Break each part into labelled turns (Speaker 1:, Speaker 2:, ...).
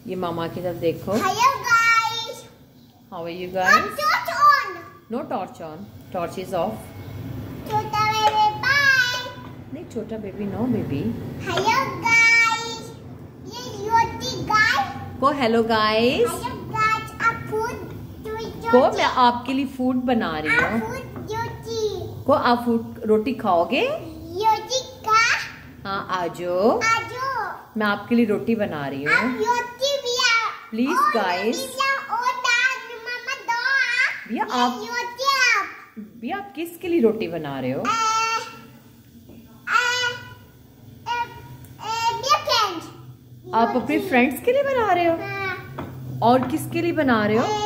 Speaker 1: ये मामा की तरफ देखो।
Speaker 2: Hello guys.
Speaker 1: How are you guys?
Speaker 2: Torch on.
Speaker 1: No torch on. Torch is off.
Speaker 2: छोटा बेबी bye.
Speaker 1: नहीं छोटा baby, no baby.
Speaker 2: Hello guys. ये रोटी guys.
Speaker 1: को हेलो गाइस।
Speaker 2: Hello guys. आप फूड
Speaker 1: को मैं आपके लिए फूड बना रही हूँ।
Speaker 2: फूड रोटी।
Speaker 1: को आप फूड रोटी खाओगे?
Speaker 2: रोटी का।
Speaker 1: हाँ आजो।
Speaker 2: आजो।
Speaker 1: मैं आपके लिए रोटी बना रही हूँ।
Speaker 2: आप रोटी भी
Speaker 1: प्लीज गाइस। भैया आप भैया आप किसके लिए रोटी बना रहे हो? आप अपने फ्रेंड्स के लिए बना रहे हो? और किसके लिए बना रहे हो?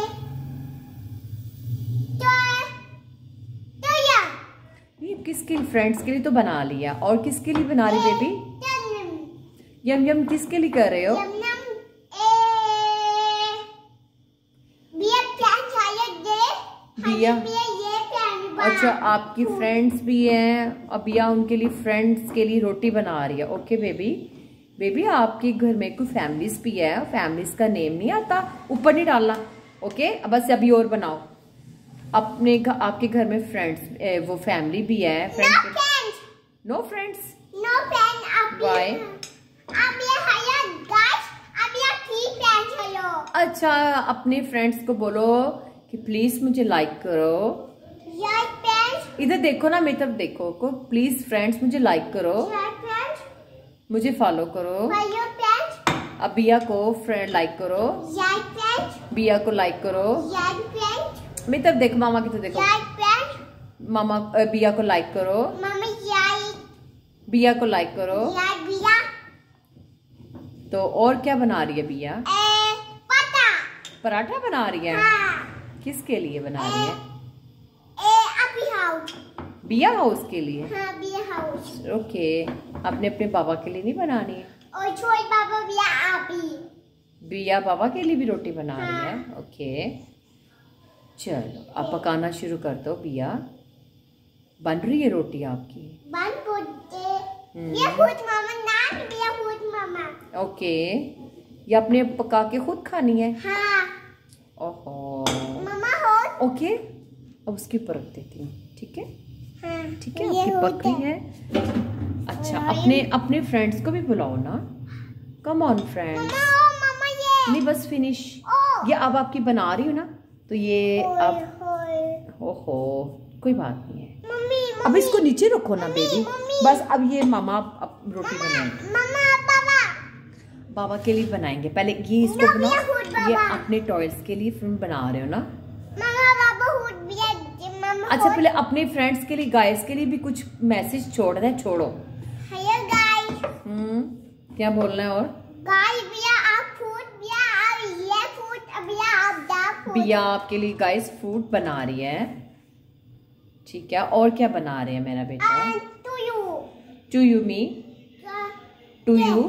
Speaker 1: ये किसके लिए? फ्रेंड्स के लिए तो बना लिया, और किसके लिए बना रही बेबी? यम यम किसके लिए कर रहे हो? बिया। अच्छा आपकी फ्रेंड्स भी हैं, अब बिया उनके लिए फ्रेंड्स के लिए रोटी बना रही है। Okay baby. बेबी आपके घर में कोई फैमिलीज भी है, फैमिलीज का नेम नहीं आता, ऊपर नहीं डालना। ओके बस अभी और बनाओ। अपने आपके घर में फ्रेंड्स वो फैमिली भी है। No friends. वाई? अच्छा अपने फ्रेंड्स को बोलो कि प्लीज मुझे लाइक करो। इधर देखो ना, मेरी तरफ देखो। को प्लीज फ्रेंड्स मुझे लाइक करो, मुझे फॉलो करो। अब बिया को फ्रेंड लाइक करो, बिया को लाइक करो। मेरी तरफ देखो, मामा की तरफ देखो। मामा बिया को लाइक करो, बिया को लाइक करो। तो और क्या बना रही है बिया? पराठा बना रही है। किसके लिए बना रही है? बिया हाउस के लिए।
Speaker 2: बिया हाउस।
Speaker 1: ओके आपने अपने बाबा के लिए नहीं बनानी है?
Speaker 2: और छोटे बाबा
Speaker 1: बिया बाबा के लिए भी रोटी बना रही है। ओके चलो आप पकाना शुरू कर दो। बिया बन रही है रोटी आपकी? ओके ये आपने पका के खुद खानी है?
Speaker 2: हाँ।
Speaker 1: ओहो
Speaker 2: मामा हो।
Speaker 1: ओके अब उसके ऊपर रख देती हूँ। ठीक है
Speaker 2: हाँ,
Speaker 1: ठीक है आपकी पक रही है। अच्छा अपने अपने फ्रेंड्स को भी बुलाओ ना। Come on friends. नहीं बस फिनिश। ये अब आपकी बना रही हो ना, तो ये अब ओहो कोई बात नहीं है। अब इसको नीचे रखो ना बेबी। बस अब ये मामा अब रोटी बनाएंगे। बाबा के लिए बनाएंगे। पहले ये इसको बनाओ। ये अपने टॉयज के लिए फिल्म बना रहे हो ना? अच्छा पहले अपने फ्रेंड्स के लिए, गाइस के लिए भी कुछ मैसेज छोड़ दे। छोड़ो।
Speaker 2: Hello guys.
Speaker 1: क्या बोलना है? और
Speaker 2: गाइस बिया आप फूड, बिया आप ये फूड, बिया आप दैट फूड।
Speaker 1: बिया आपके लिए गाइस फूड बना रही है। ठीक है और क्या बना रहे हैं मेरा बेटा? To you me. To you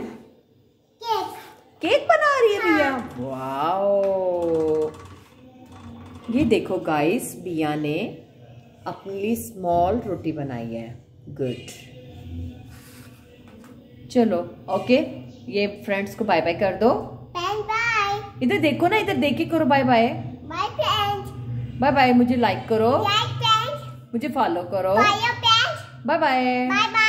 Speaker 1: cake बना रही है बिया। वाओ ये देखो गाइस बिया ने अपने लिए स्मॉल रोटी बनाई है। गुड चलो ओके ये फ्रेंड्स को बाय बाय कर दो।
Speaker 2: बाय।
Speaker 1: इधर देखो ना, इधर देख के करो bye bye.
Speaker 2: Bye friends.
Speaker 1: Bye bye. मुझे लाइक करो,
Speaker 2: लाइक फ्रेंड्स।
Speaker 1: मुझे फॉलो करो।
Speaker 2: Bye friends.
Speaker 1: Bye bye.
Speaker 2: Bye bye.